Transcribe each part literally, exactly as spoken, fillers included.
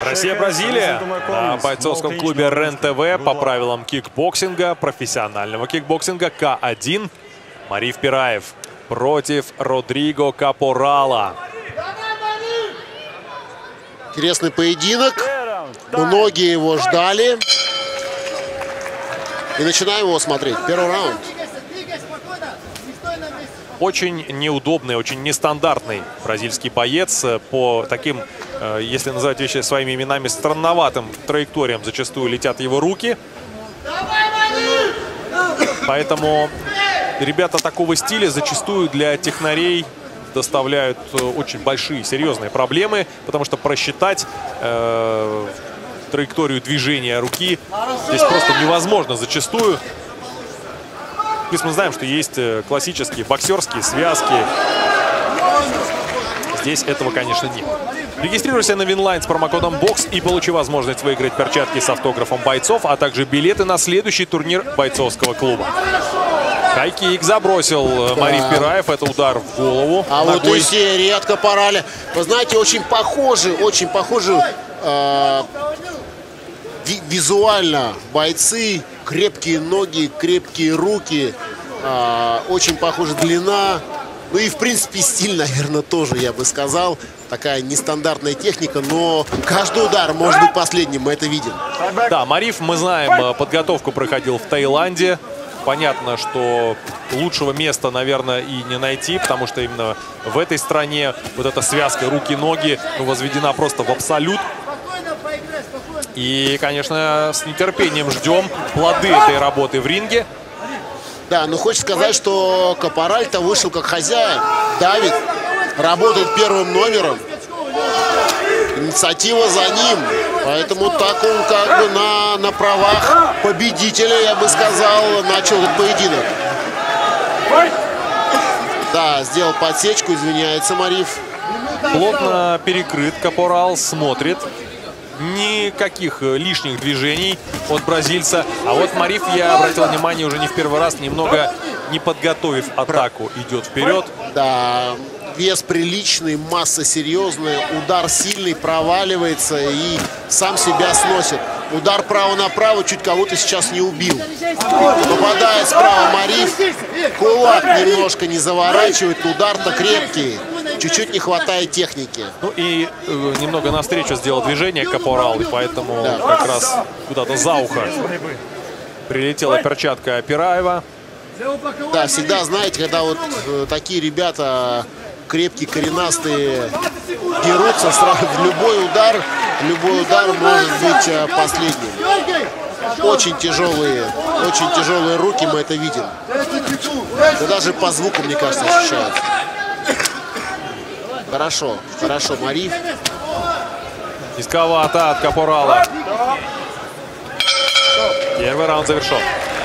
Россия-Бразилия на бойцовском клубе РЕН-ТВ по правилам кикбоксинга, профессионального кикбоксинга К один. Мариф Пираев против Родриго Капорала. Интересный поединок. Многие его ждали. И начинаем его смотреть. Первый раунд. Очень неудобный, очень нестандартный бразильский боец. По таким, если называть вещи своими именами, странноватым траекториям зачастую летят его руки. Поэтому ребята такого стиля зачастую для технарей доставляют очень большие, серьезные проблемы, потому что просчитать э, траекторию движения руки здесь просто невозможно зачастую. Плюс мы знаем, что есть классические боксерские связки. Здесь этого, конечно, нет. Регистрируйся на Винлайн с промокодом бокс и получи возможность выиграть перчатки с автографом бойцов, а также билеты на следующий турнир бойцовского клуба. Хайкик забросил да. Мариф Пираев. Это удар в голову. А ногой. Вот и серия от Капорали. Вы знаете, очень похожи, очень похожи э, ви визуально бойцы. Крепкие ноги, крепкие руки. Э, очень похожа длина. Ну и, в принципе, стиль, наверное, тоже, я бы сказал. Такая нестандартная техника, но каждый удар может быть последним. Мы это видим. Да, Мариф, мы знаем, подготовку проходил в Таиланде. Понятно, что лучшего места, наверное, и не найти, потому что именно в этой стране вот эта связка руки-ноги ну, возведена просто в абсолют. И, конечно, с нетерпением ждем плоды этой работы в ринге. Да, но хочется сказать, что Капораль-то вышел как хозяин. Давид работает первым номером. Инициатива за ним. Поэтому так он как бы на, на правах победителя, я бы сказал, начал этот поединок. Да, сделал подсечку, извиняется Мариф. Плотно перекрыт, Капорал смотрит. Никаких лишних движений от бразильца. А вот Мариф, я обратил внимание, уже не в первый раз, немного не подготовив атаку, идет вперед. Да, вес приличный, масса серьезная, удар сильный, проваливается и сам себя сносит. Удар право-направо чуть кого-то сейчас не убил. Попадает справа Мариф, кулак немножко не заворачивает, удар-то крепкий. Чуть-чуть не хватает техники. Ну и э, немного навстречу сделал движение Капорал, и поэтому да. как раз куда-то за ухо прилетела перчатка Пираева. Да, всегда, знаете, когда вот э, такие ребята крепкие, коренастые дерутся, сразу любой удар, любой удар может быть э, последним. Очень тяжелые, очень тяжелые руки, мы это видим. Да даже по звуку, мне кажется, ощущается. Хорошо, хорошо, Мариф. Низковато от Капорала. Первый раунд завершен.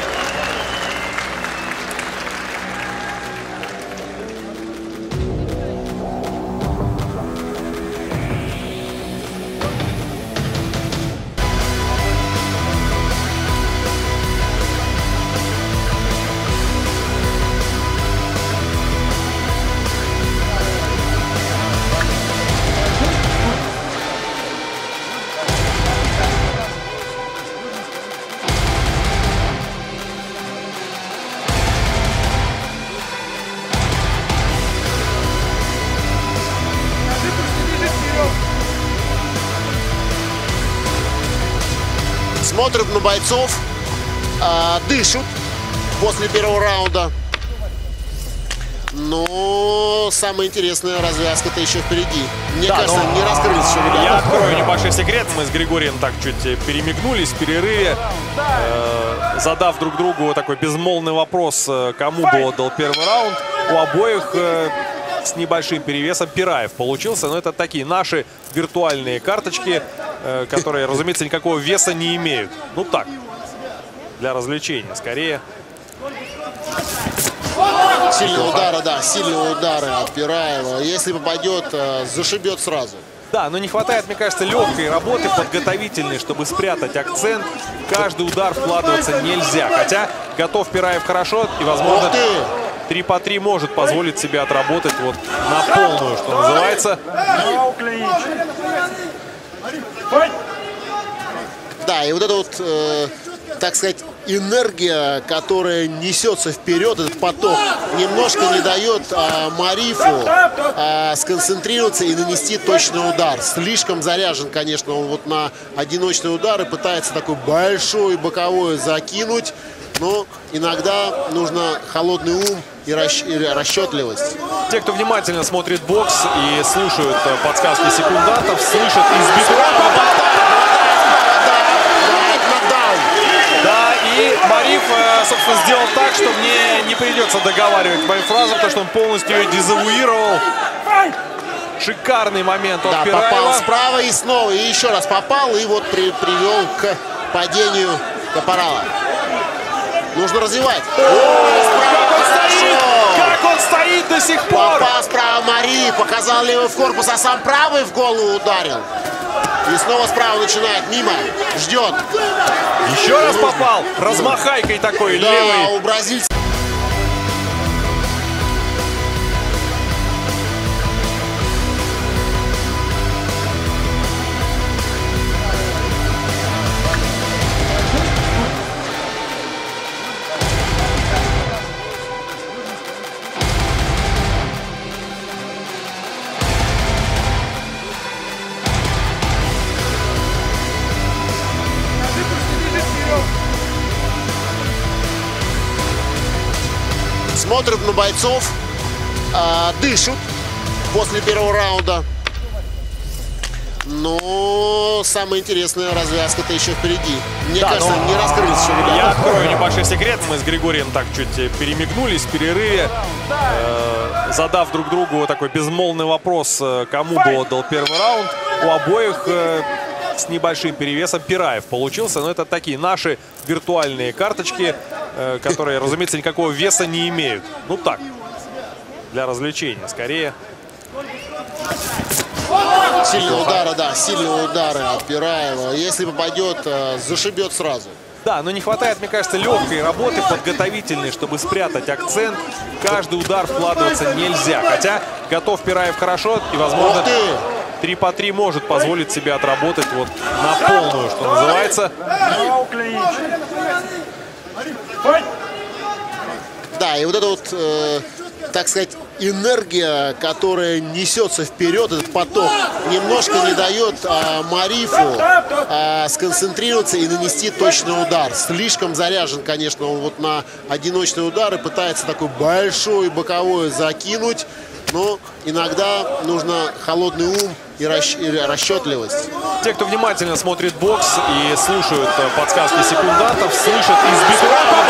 Смотрят на бойцов, э, дышат после первого раунда. Но самое интересное, развязка-то еще впереди. Мне да, кажется, не раскрылись еще ребята. Я открою небольшой секрет. Мы с Григорием так чуть перемигнулись в перерыве, э, задав друг другу такой безмолвный вопрос, кому бы отдал первый раунд. У обоих э, с небольшим перевесом Пираев получился. Но это такие наши виртуальные карточки, э, которые, разумеется, никакого веса не имеют. Ну так, для развлечения скорее. Сильные удары, да, сильные удары от Пираева. Если попадет, зашибет сразу. Да, но не хватает, мне кажется, легкой работы, подготовительной, чтобы спрятать акцент. Каждый удар вкладываться нельзя. Хотя готов Пираев хорошо и, возможно, три по три может позволить себе отработать вот на полную, что называется. Да, и вот эта вот, э, так сказать, энергия, которая несется вперед, этот поток, немножко не дает э, Марифу э, сконцентрироваться и нанести точный удар. Слишком заряжен, конечно, он вот на одиночный удар и пытается такой большой боковой закинуть. Но иногда нужно холодный ум и расчетливость. Те, кто внимательно смотрит бокс и слушают подсказки секундантов, слышат избитый. Да, и Мариф, собственно, сделал так, что мне не придется договаривать мою фразу, потому что он полностью ее дезавуировал. Шикарный момент от да, Пираева. Попал справа и снова, и еще раз попал, и вот при, привел к падению Капорала. Нужно развивать. О, как он стоит! Как он стоит до сих пор! Попал справа Мари, показал левый в корпус, а сам правый в голову ударил. И снова справа начинает, мимо, ждет. Еще раз попал, размахайкой такой, да, левый. У бразильца. Смотрят на бойцов, э, дышат после первого раунда. Но самая интересная развязка-то еще впереди. Мне да, кажется, не раскрылись еще ребята. Я открою небольшой секрет. Мы с Григорием так чуть перемигнулись в перерыве, э, задав друг другу такой безмолвный вопрос, кому бы отдал первый раунд. У обоих э, с небольшим перевесом Пираев получился. Но это такие наши виртуальные карточки, э, которые, разумеется, никакого веса не имеют. Ну так, для развлечения скорее. Сильные удары, да, сильные удары от Пираева. Если попадет, зашибет сразу. Да, но не хватает, мне кажется, легкой работы подготовительной, чтобы спрятать акцент. Каждый удар вкладываться нельзя. Хотя готов Пираев хорошо и, возможно, три по три может позволить себе отработать вот на полную, что называется. Да, и вот это вот, э, так сказать, энергия, которая несется вперед, этот поток, немножко не дает а, Марифу а, сконцентрироваться и нанести точный удар. Слишком заряжен, конечно, он вот на одиночный удар и пытается такой большой боковой закинуть. Но иногда нужно холодный ум и расчетливость. Те, кто внимательно смотрит бокс и слушают подсказки секундантов, слышат избитый.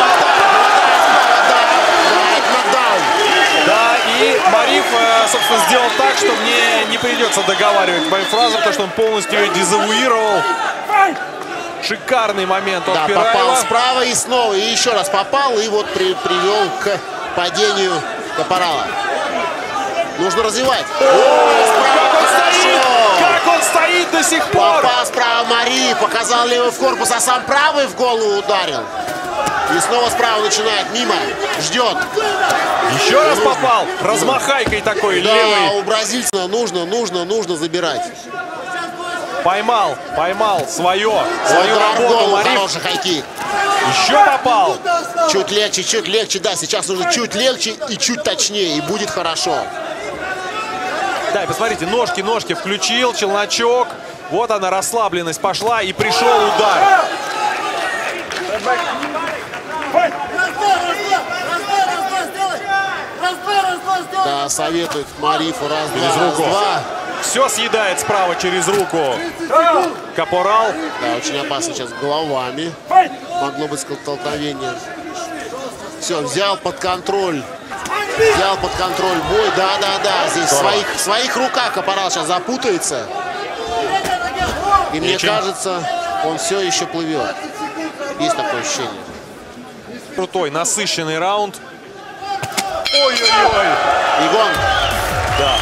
Да, и Мариф, собственно, сделал так, что мне не придется договаривать мою фразу, потому что он полностью ее дезавуировал. Шикарный момент от да, Пираева. Попал справа и снова, и еще раз попал, и вот при, привел к падению Капорала. Нужно развивать. О, О, как он стоит! Как он стоит до сих пор! Попал справа Мари, показал левый в корпус, а сам правый в голову ударил. И снова справа начинает, мимо, ждет. Еще раз нужно. Попал, размахайкой такой, да, левый. У бразильца нужно, нужно, нужно забирать. Поймал, поймал свое, свою удар работу, голову, Мариф. Хороший хайкик. Еще попал. Чуть легче, чуть легче, да, сейчас нужно чуть легче и чуть точнее, и будет хорошо. Да, и посмотрите, ножки, ножки включил, челночок. Вот она, расслабленность пошла, и пришел удар. Да, советует Марифу раз, через два, руку. Раз, два. Все съедает справа через руку. Капорал. Да, очень опасно сейчас головами. Могло быть столкновение. Все, взял под контроль. Взял под контроль бой. Да, да, да. Здесь в своих, в своих руках Капорал сейчас запутается. И мне Ничего. кажется, он все еще плывет. Есть такое ощущение. Крутой, насыщенный раунд. Ой-ой-ой. Игон. Да.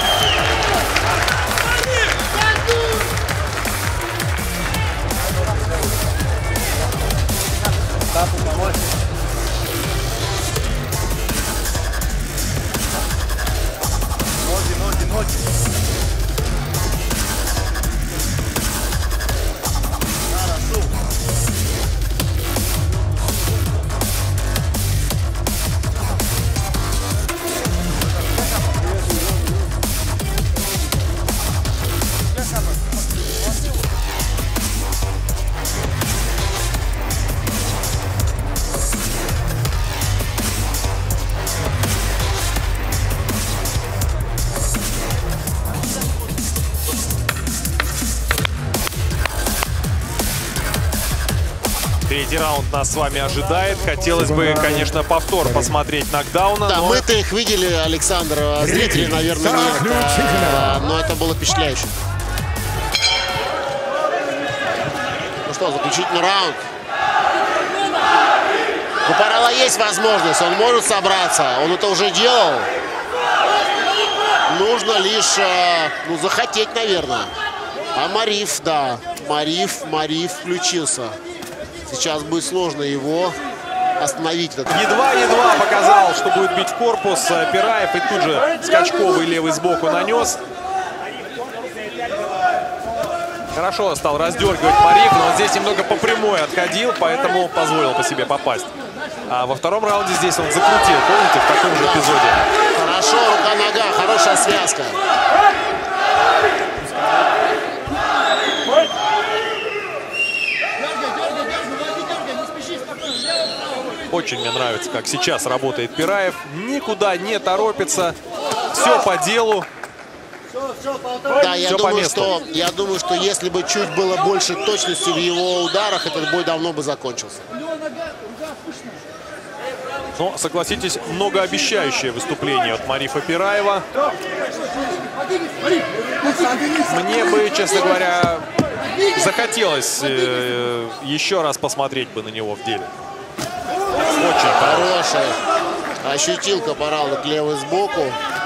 Ноги, ноги, ноги. Третий раунд нас с вами ожидает. Хотелось бы, конечно, повтор посмотреть нокдауна. Да, но... мы-то их видели, Александр. Зрители, наверное, нет. А, но это было впечатляюще. Ну что, заключительный раунд. У Парала есть возможность, он может собраться. Он это уже делал. Нужно лишь, ну, захотеть, наверное. А Мариф, да. Мариф, Мариф включился. Сейчас будет сложно его остановить. Едва-едва показал, что будет бить в корпус Пираев. И тут же скачковый левый сбоку нанес. Хорошо стал раздергивать Мариф, но он здесь немного по прямой отходил, поэтому позволил по себе попасть. А во втором раунде здесь он закрутил, помните, в таком же эпизоде. Хорошо, рука-нога, хорошая связка. Очень мне нравится, как сейчас работает Пираев. Никуда не торопится. Все по делу. Да, я думаю, что, я думаю, что если бы чуть было больше точности в его ударах, этот бой давно бы закончился. Но, согласитесь, многообещающее выступление от Марифа Пираева. Мне бы, честно говоря, захотелось э, еще раз посмотреть бы на него в деле. Очень хорошая. Ощутил Капарал левый сбоку.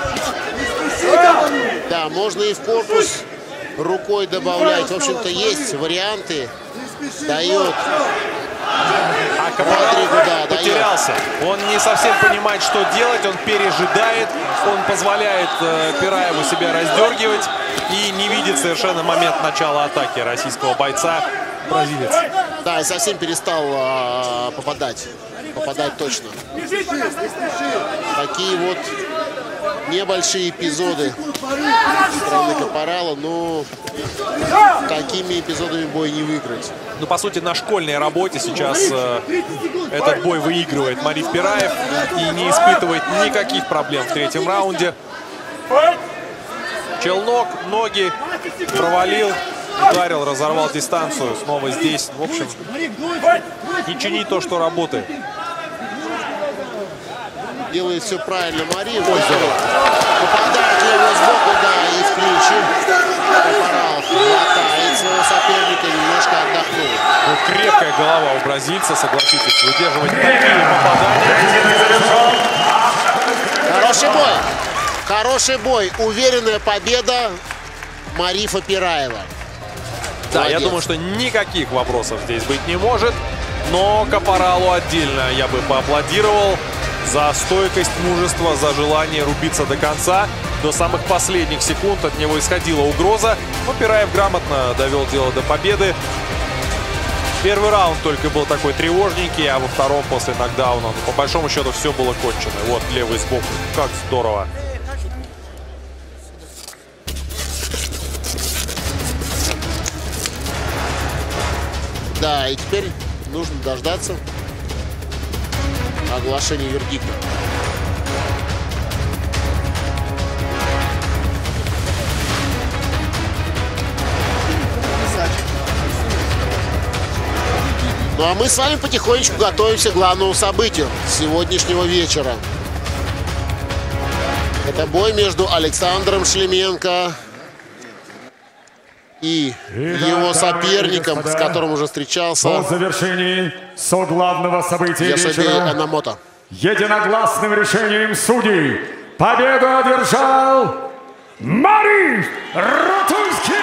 Да, можно и в корпус рукой добавлять. В общем-то, есть варианты. Дает. А Капарал да, потерялся. Дает. Он не совсем понимает, что делать. Он пережидает. Он позволяет э, Пираеву себя раздергивать. И не видит совершенно момент начала атаки российского бойца. Бразилец. Да, и совсем перестал э, попадать. Попадать точно. Такие вот небольшие эпизоды стороны Капарала, но такими эпизодами бой не выиграть. Ну, по сути, на школьной работе сейчас э, этот бой выигрывает Мариф Пираев и не испытывает никаких проблем в третьем раунде. Челнок, ноги, провалил, ударил, разорвал дистанцию. Снова здесь. В общем, не чини то, что работает. Делает все правильно Мариф. Попадает левый сбоку, да, и в клинче. Капарал хватает своего соперника, немножко отдохнул. Ну, крепкая голова у бразильца, согласитесь, выдерживать такие попадания. Хороший бой. Хороший бой. Уверенная победа Марифа Пираева. Да, молодец. Я думаю, что никаких вопросов здесь быть не может. Но Капаралу отдельно я бы поаплодировал за стойкость, мужество, за желание рубиться до конца. До самых последних секунд от него исходила угроза. Но Пираев грамотно довел дело до победы. Первый раунд только был такой тревожненький, а во втором после нокдауна, ну, по большому счету, все было кончено. Вот левый сбоку. Как здорово. Да, и теперь нужно дождаться оглашения вердикта. Ну а мы с вами потихонечку готовимся к главному событию сегодняшнего вечера. Это бой между Александром Шлеменко и его соперником, с которым уже встречался. По завершении соглавного события вечера Эномото. Единогласным решением судей победу одержал Мариф Ротузский!